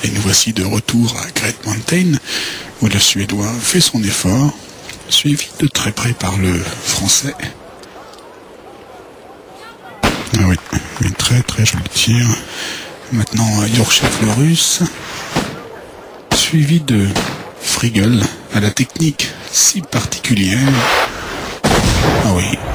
Et nous voici de retour à Great Mountain, où le Suédois fait son effort, suivi de très près par le Français. Ah oui, très très joli tir. Maintenant Yorchev le Russe, suivi de Frigel à la technique si particulière. Ah oui,